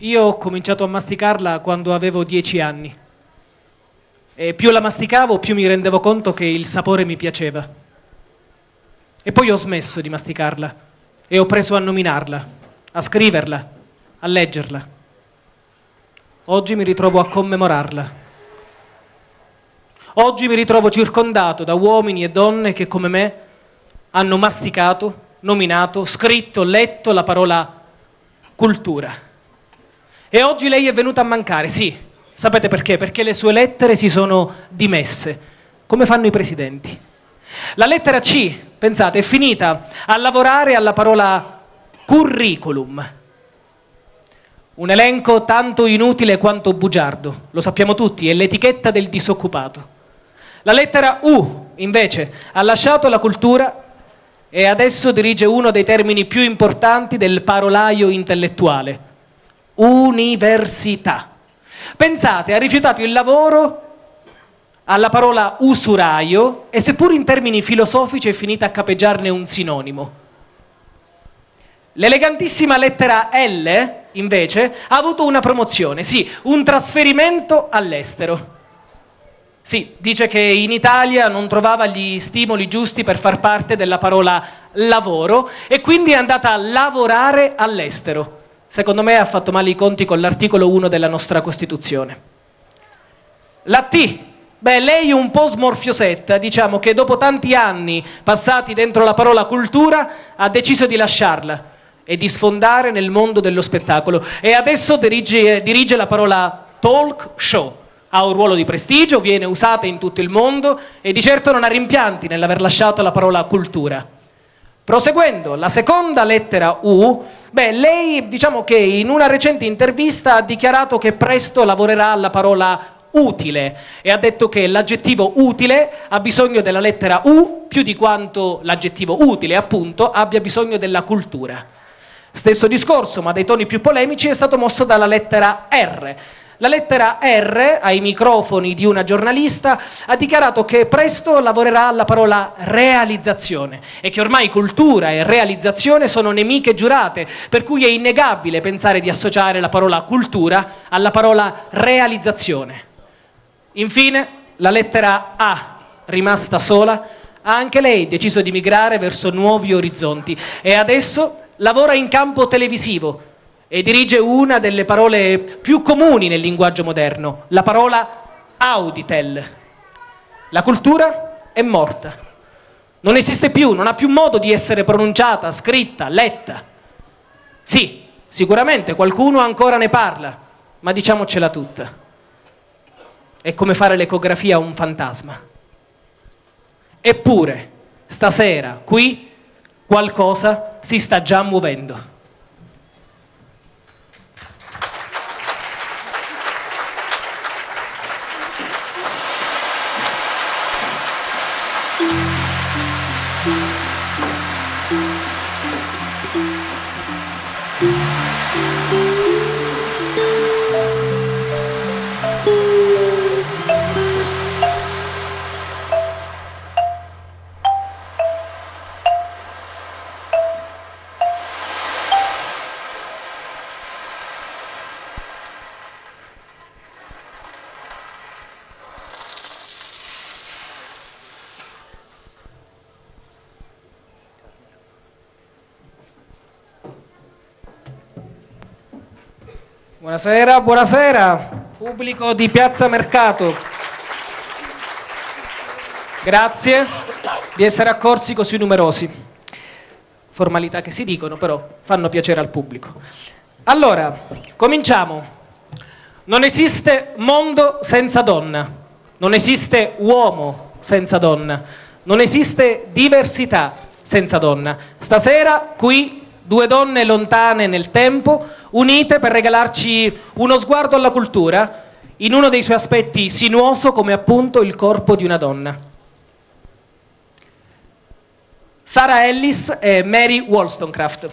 Io ho cominciato a masticarla quando avevo 10 anni e più la masticavo più mi rendevo conto che il sapore mi piaceva. E poi ho smesso di masticarla e ho preso a nominarla, a scriverla, a leggerla. Oggi mi ritrovo a commemorarla. Oggi mi ritrovo circondato da uomini e donne che come me hanno masticato, nominato, scritto, letto la parola cultura. E oggi lei è venuta a mancare, sì. Sapete perché? Perché le sue lettere si sono dimesse, come fanno i presidenti. La lettera C, pensate, è finita a lavorare alla parola curriculum. Un elenco tanto inutile quanto bugiardo, lo sappiamo tutti, è l'etichetta del disoccupato. La lettera U, invece, ha lasciato la cultura e adesso dirige uno dei termini più importanti del parolaio intellettuale: università. Pensate, ha rifiutato il lavoro alla parola usuraio e seppur in termini filosofici è finita a capeggiarne un sinonimo. L'elegantissima lettera L, invece, ha avuto una promozione, sì, un trasferimento all'estero. Sì, dice che in Italia non trovava gli stimoli giusti per far parte della parola lavoro e quindi è andata a lavorare all'estero. Secondo me ha fatto male i conti con l'articolo 1 della nostra Costituzione. La T, beh, lei un po' smorfiosetta, diciamo che dopo tanti anni passati dentro la parola cultura ha deciso di lasciarla e di sfondare nel mondo dello spettacolo e adesso dirige la parola talk show. Ha un ruolo di prestigio, viene usata in tutto il mondo e di certo non ha rimpianti nell'aver lasciato la parola cultura. Proseguendo, la seconda lettera U, beh, lei diciamo che in una recente intervista ha dichiarato che presto lavorerà alla parola utile e ha detto che l'aggettivo utile ha bisogno della lettera U più di quanto l'aggettivo utile, appunto, abbia bisogno della cultura. Stesso discorso, ma dai toni più polemici, è stato mosso dalla lettera R. La lettera R, ai microfoni di una giornalista, ha dichiarato che presto lavorerà alla parola realizzazione e che ormai cultura e realizzazione sono nemiche giurate, per cui è innegabile pensare di associare la parola cultura alla parola realizzazione. Infine, la lettera A, rimasta sola, ha anche lei deciso di migrare verso nuovi orizzonti e adesso lavora in campo televisivo e dirige una delle parole più comuni nel linguaggio moderno, la parola auditel. La cultura è morta. Non esiste più, non ha più modo di essere pronunciata, scritta, letta. Sì, sicuramente qualcuno ancora ne parla, ma diciamocela tutta. È come fare l'ecografia a un fantasma. Eppure, stasera, qui, qualcosa si sta già muovendo. Buonasera, buonasera, pubblico di Piazza Mercato. Grazie di essere accorsi così numerosi. Formalità che si dicono, però fanno piacere al pubblico. Allora, cominciamo. Non esiste mondo senza donna, non esiste uomo senza donna, non esiste diversità senza donna. Stasera qui due donne lontane nel tempo, unite per regalarci uno sguardo alla cultura in uno dei suoi aspetti sinuoso come appunto il corpo di una donna. Sarah Ellis e Mary Wollstonecraft.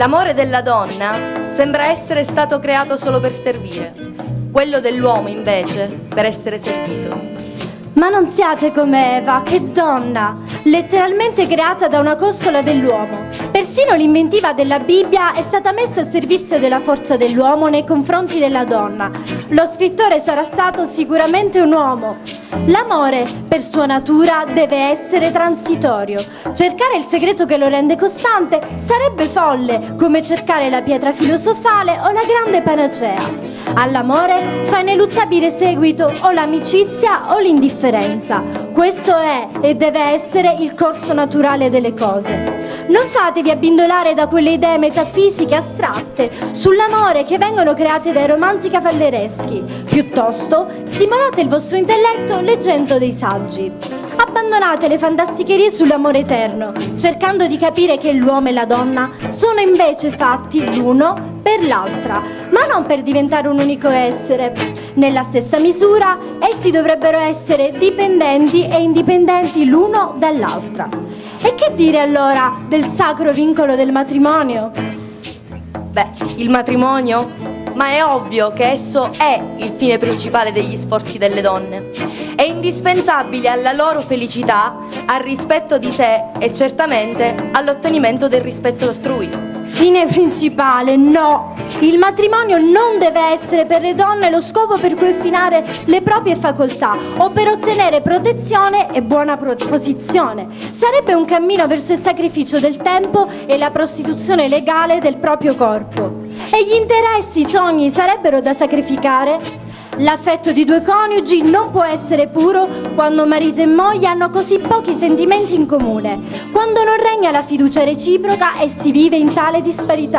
L'amore della donna sembra essere stato creato solo per servire, quello dell'uomo invece per essere servito. Ma non siate come Eva, che donna, letteralmente creata da una costola dell'uomo. Persino l'inventiva della Bibbia è stata messa a servizio della forza dell'uomo nei confronti della donna. Lo scrittore sarà stato sicuramente un uomo. L'amore, per sua natura, deve essere transitorio. Cercare il segreto che lo rende costante sarebbe folle, come cercare la pietra filosofale o la grande panacea. All'amore fa ineluttabile seguito o l'amicizia o l'indifferenza. Questo è e deve essere il corso naturale delle cose. Non fatevi abbindolare da quelle idee metafisiche astratte sull'amore che vengono create dai romanzi cavallereschi. Piuttosto, stimolate il vostro intelletto leggendo dei saggi. Abbandonate le fantasticherie sull'amore eterno, cercando di capire che l'uomo e la donna sono invece fatti l'uno per l'altra, ma non per diventare un unico essere. Nella stessa misura, essi dovrebbero essere dipendenti e indipendenti l'uno dall'altra. E che dire allora del sacro vincolo del matrimonio? Beh, il matrimonio? Ma è ovvio che esso è il fine principale degli sforzi delle donne. È indispensabile alla loro felicità, al rispetto di sé e certamente all'ottenimento del rispetto altrui. Fine principale, no! Il matrimonio non deve essere per le donne lo scopo per cui affinare le proprie facoltà o per ottenere protezione e buona posizione. Sarebbe un cammino verso il sacrificio del tempo e la prostituzione legale del proprio corpo. E gli interessi, i sogni sarebbero da sacrificare? L'affetto di due coniugi non può essere puro quando marito e moglie hanno così pochi sentimenti in comune, quando non regna la fiducia reciproca e si vive in tale disparità.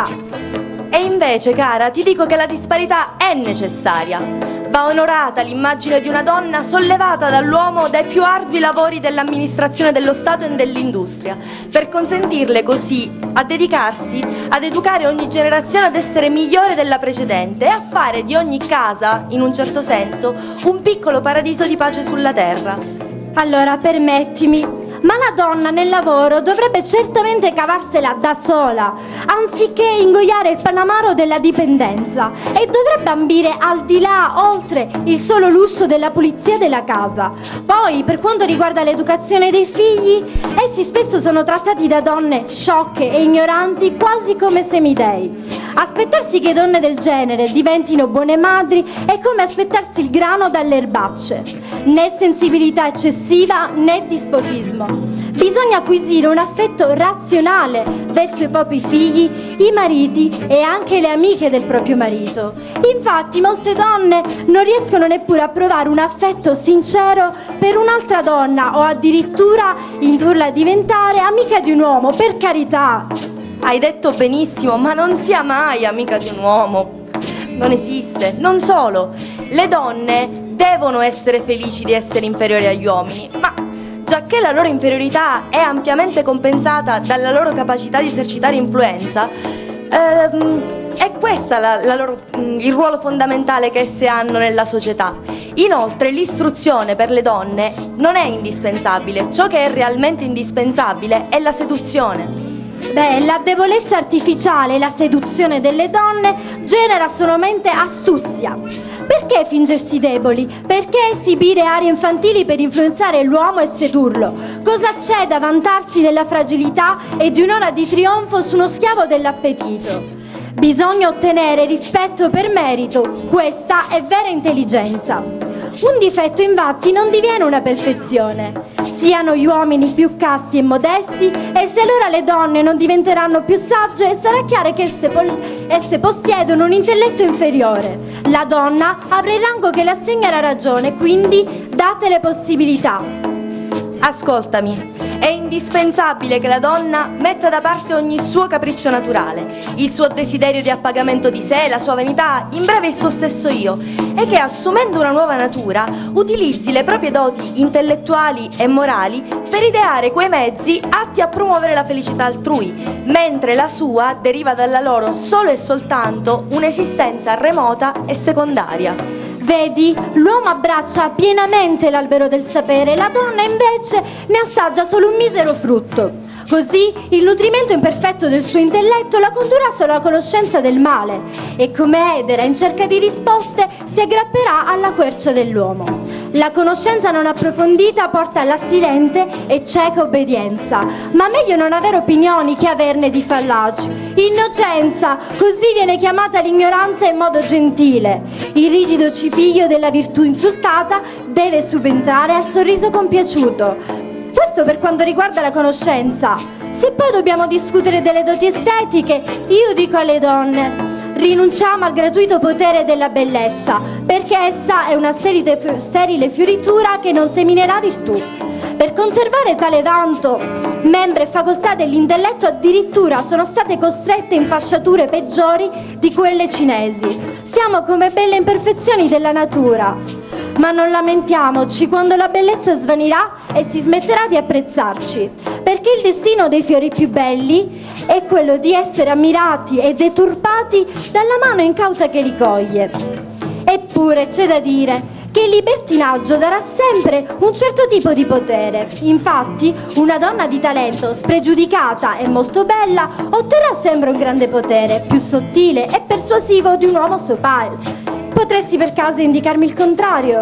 E invece, cara, ti dico che la disparità è necessaria. Va onorata l'immagine di una donna sollevata dall'uomo dai più ardui lavori dell'amministrazione dello Stato e dell'industria, per consentirle così a dedicarsi ad educare ogni generazione ad essere migliore della precedente e a fare di ogni casa, in un certo senso, un piccolo paradiso di pace sulla terra. Allora, permettimi, ma la donna nel lavoro dovrebbe certamente cavarsela da sola, anziché ingoiare il panamaro della dipendenza, e dovrebbe ambire al di là, oltre il solo lusso della pulizia della casa. Poi, per quanto riguarda l'educazione dei figli, essi spesso sono trattati da donne sciocche e ignoranti, quasi come semidei. Aspettarsi che donne del genere diventino buone madri è come aspettarsi il grano dalle erbacce. Né sensibilità eccessiva né dispotismo. Bisogna acquisire un affetto razionale verso i propri figli, i mariti e anche le amiche del proprio marito. Infatti molte donne non riescono neppure a provare un affetto sincero per un'altra donna o addirittura indurla a diventare amica di un uomo, per carità. Hai detto benissimo, ma non sia mai amica di un uomo. Non esiste. Non solo, le donne devono essere felici di essere inferiori agli uomini, ma giacché la loro inferiorità è ampiamente compensata dalla loro capacità di esercitare influenza, è questo il ruolo fondamentale che esse hanno nella società. Inoltre l'istruzione per le donne non è indispensabile, ciò che è realmente indispensabile è la seduzione. Beh, la debolezza artificiale e la seduzione delle donne genera solamente astuzia. Perché fingersi deboli? Perché esibire arie infantili per influenzare l'uomo e sedurlo? Cosa c'è da vantarsi della fragilità e di un'ora di trionfo su uno schiavo dell'appetito? Bisogna ottenere rispetto per merito, questa è vera intelligenza. Un difetto infatti non diviene una perfezione. Siano gli uomini più casti e modesti, e se allora le donne non diventeranno più sagge, sarà chiaro che esse possiedono un intelletto inferiore. La donna avrà il rango che le assegna la ragione, quindi date le possibilità. Ascoltami, è indispensabile che la donna metta da parte ogni suo capriccio naturale, il suo desiderio di appagamento di sé, la sua vanità, in breve il suo stesso io, e che assumendo una nuova natura utilizzi le proprie doti intellettuali e morali per ideare quei mezzi atti a promuovere la felicità altrui, mentre la sua deriva dalla loro solo e soltanto un'esistenza remota e secondaria. Vedi, l'uomo abbraccia pienamente l'albero del sapere, la donna invece ne assaggia solo un misero frutto. Così il nutrimento imperfetto del suo intelletto la condurrà solo alla conoscenza del male e come edera in cerca di risposte si aggrapperà alla quercia dell'uomo. La conoscenza non approfondita porta alla silente e cieca obbedienza, ma meglio non avere opinioni che averne di fallaci. Innocenza, così viene chiamata l'ignoranza in modo gentile. Il rigido cipiglio della virtù insultata deve subentrare al sorriso compiaciuto. Questo per quanto riguarda la conoscenza. Se poi dobbiamo discutere delle doti estetiche, io dico alle donne: rinunciamo al gratuito potere della bellezza, perché essa è una sterile fioritura che non seminerà virtù. Per conservare tale vanto, membri e facoltà dell'intelletto addirittura sono state costrette in fasciature peggiori di quelle cinesi. Siamo come belle imperfezioni della natura. Ma non lamentiamoci quando la bellezza svanirà e si smetterà di apprezzarci, perché il destino dei fiori più belli è quello di essere ammirati e deturpati dalla mano incauta che li coglie. Eppure c'è da dire che il libertinaggio darà sempre un certo tipo di potere. Infatti, una donna di talento spregiudicata e molto bella otterrà sempre un grande potere, più sottile e persuasivo di un uomo sopra. Potresti per caso indicarmi il contrario?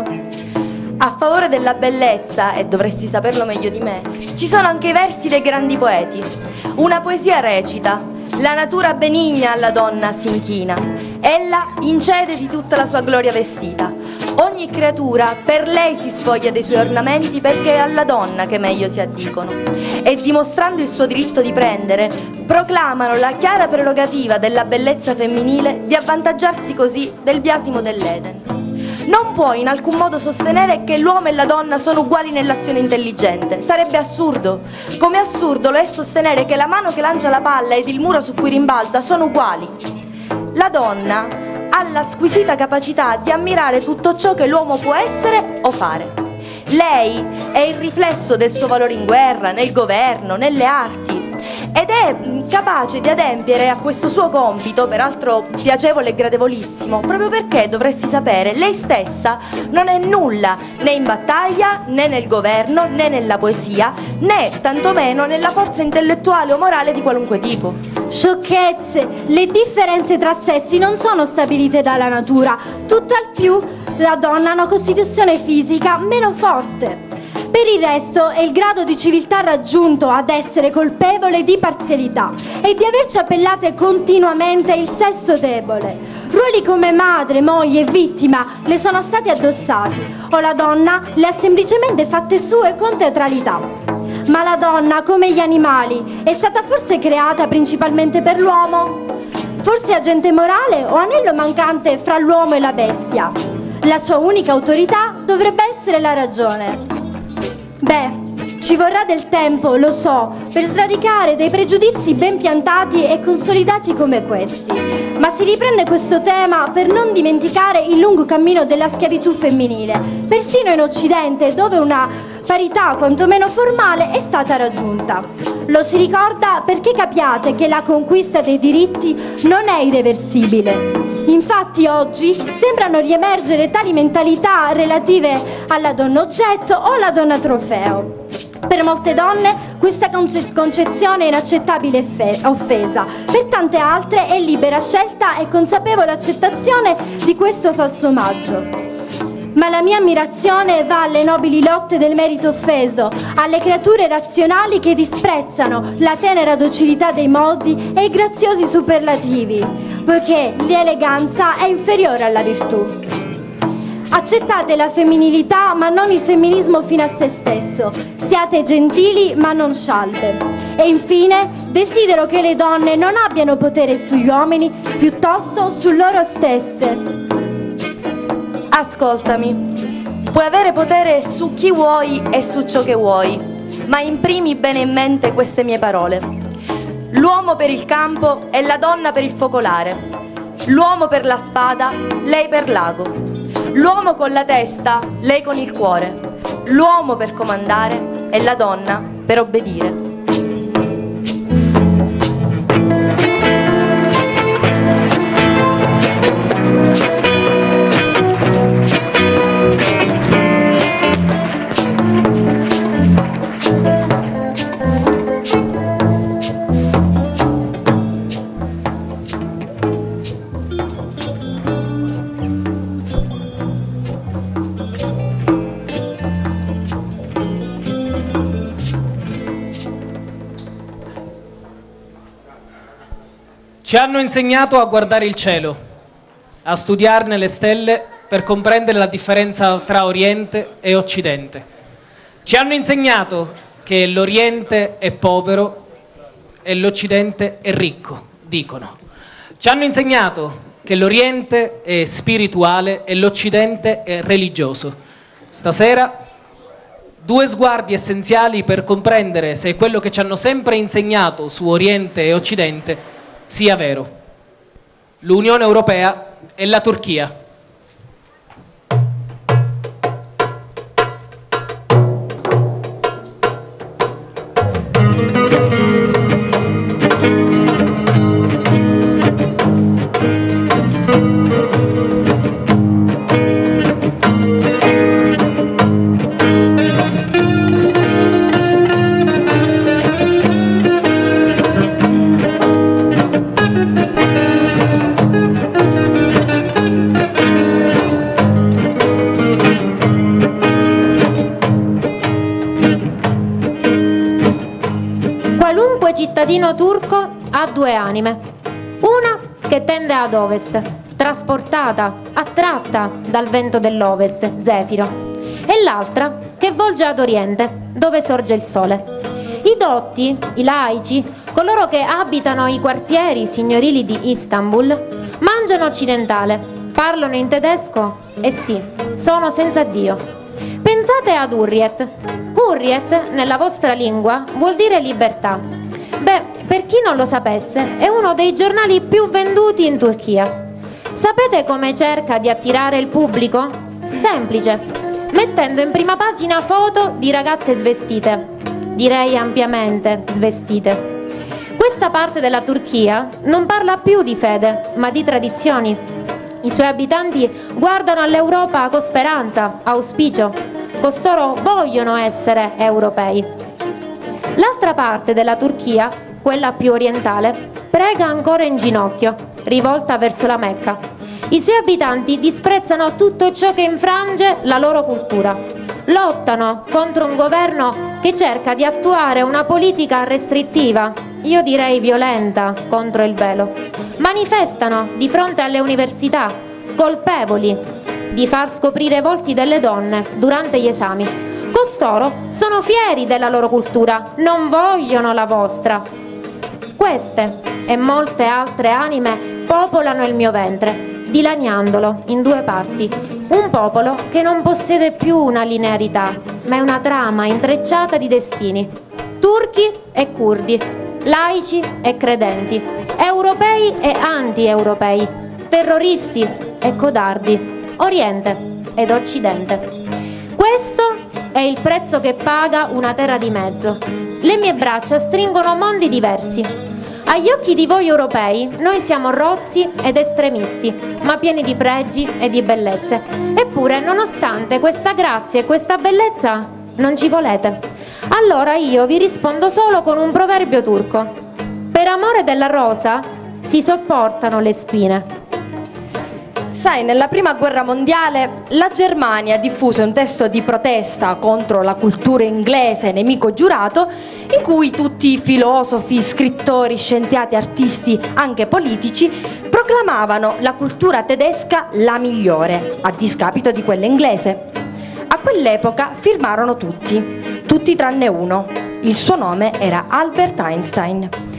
A favore della bellezza, e dovresti saperlo meglio di me, ci sono anche i versi dei grandi poeti. Una poesia recita: la natura benigna alla donna si inchina, ella incede di tutta la sua gloria vestita. Ogni creatura per lei si sfoglia dei suoi ornamenti perché è alla donna che meglio si addicono. E dimostrando il suo diritto di prendere, proclamano la chiara prerogativa della bellezza femminile di avvantaggiarsi così del biasimo dell'Eden. Non puoi in alcun modo sostenere che l'uomo e la donna sono uguali nell'azione intelligente. Sarebbe assurdo. Come assurdo lo è sostenere che la mano che lancia la palla ed il muro su cui rimbalza sono uguali. La donna ha la squisita capacità di ammirare tutto ciò che l'uomo può essere o fare. Lei è il riflesso del suo valore in guerra, nel governo, nelle arti, ed è capace di adempiere a questo suo compito, peraltro piacevole e gradevolissimo, proprio perché dovresti sapere, lei stessa non è nulla né in battaglia, né nel governo, né nella poesia, né tantomeno nella forza intellettuale o morale di qualunque tipo. Sciocchezze! Le differenze tra sessi non sono stabilite dalla natura, tutt'al più la donna ha una costituzione fisica meno forte. Per il resto è il grado di civiltà raggiunto ad essere colpevole di parzialità e di averci appellate continuamente il sesso debole. Ruoli come madre, moglie e vittima le sono stati addossati, o la donna le ha semplicemente fatte sue con teatralità. Ma la donna, come gli animali, è stata forse creata principalmente per l'uomo? Forse agente morale o anello mancante fra l'uomo e la bestia? La sua unica autorità dovrebbe essere la ragione. Beh, ci vorrà del tempo, lo so, per sradicare dei pregiudizi ben piantati e consolidati come questi. Ma si riprende questo tema per non dimenticare il lungo cammino della schiavitù femminile, persino in Occidente, dove una parità quantomeno formale è stata raggiunta. Lo si ricorda perché capiate che la conquista dei diritti non è irreversibile. Infatti oggi sembrano riemergere tali mentalità relative alla donna oggetto o alla donna trofeo. Per molte donne questa concezione è inaccettabile offesa, per tante altre è libera scelta e consapevole accettazione di questo falso omaggio. Ma la mia ammirazione va alle nobili lotte del merito offeso, alle creature razionali che disprezzano la tenera docilità dei modi e i graziosi superlativi, poiché l'eleganza è inferiore alla virtù. Accettate la femminilità ma non il femminismo fino a se stesso, siate gentili ma non scialbe. E infine desidero che le donne non abbiano potere sugli uomini, piuttosto su loro stesse. Ascoltami, puoi avere potere su chi vuoi e su ciò che vuoi, ma imprimi bene in mente queste mie parole. L'uomo per il campo e la donna per il focolare, l'uomo per la spada, lei per l'ago, l'uomo con la testa, lei con il cuore, l'uomo per comandare e la donna per obbedire. Ci hanno insegnato a guardare il cielo, a studiarne le stelle per comprendere la differenza tra Oriente e Occidente. Ci hanno insegnato che l'Oriente è povero e l'Occidente è ricco, dicono. Ci hanno insegnato che l'Oriente è spirituale e l'Occidente è religioso. Stasera 2 sguardi essenziali per comprendere se quello che ci hanno sempre insegnato su Oriente e Occidente sia vero. L'Unione Europea e la Turchia. Cittadino turco ha 2 anime, una che tende ad ovest, trasportata, attratta dal vento dell'ovest, Zefiro, e l'altra che volge ad oriente, dove sorge il sole. I dotti, i laici, coloro che abitano i quartieri signorili di Istanbul, mangiano occidentale, parlano in tedesco e sì, sono senza Dio. Pensate ad Hurriyet. Hurriyet, nella vostra lingua, vuol dire libertà. Beh, per chi non lo sapesse, è uno dei giornali più venduti in Turchia. Sapete come cerca di attirare il pubblico? Semplice, mettendo in prima pagina foto di ragazze svestite. Direi ampiamente svestite. Questa parte della Turchia non parla più di fede, ma di tradizioni. I suoi abitanti guardano all'Europa con speranza, auspicio. Costoro vogliono essere europei. L'altra parte della Turchia, quella più orientale, prega ancora in ginocchio, rivolta verso la Mecca. I suoi abitanti disprezzano tutto ciò che infrange la loro cultura. Lottano contro un governo che cerca di attuare una politica restrittiva, io direi violenta, contro il velo. Manifestano di fronte alle università, colpevoli di far scoprire i volti delle donne durante gli esami. Costoro sono fieri della loro cultura, non vogliono la vostra. Queste e molte altre anime popolano il mio ventre, dilaniandolo in 2 parti. Un popolo che non possiede più una linearità, ma è una trama intrecciata di destini. Turchi e curdi, laici e credenti, europei e anti-europei, terroristi e codardi, Oriente ed Occidente. Questo è il prezzo che paga una terra di mezzo. Le mie braccia stringono mondi diversi. Agli occhi di voi europei noi siamo rozzi ed estremisti, ma pieni di pregi e di bellezze. Eppure, nonostante questa grazia e questa bellezza, non ci volete. Allora io vi rispondo solo con un proverbio turco. Per amore della rosa si sopportano le spine. Sai, nella prima guerra mondiale la Germania diffuse un testo di protesta contro la cultura inglese, nemico giurato, in cui tutti i filosofi, scrittori, scienziati, artisti, anche politici, proclamavano la cultura tedesca la migliore, a discapito di quella inglese. A quell'epoca firmarono tutti tranne uno. Il suo nome era Albert Einstein.